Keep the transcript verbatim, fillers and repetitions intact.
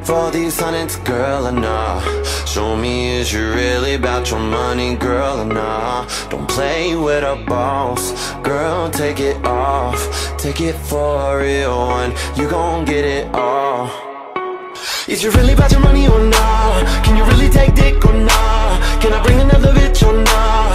for these hundreds, girl, or nah? Show me, is you really about your money, girl, or nah? Don't play with a boss, girl, take it off. Take it for a real one, you gon' get it all. Is you really about your money or nah? Can you really take dick or nah? Can I bring another bitch or nah?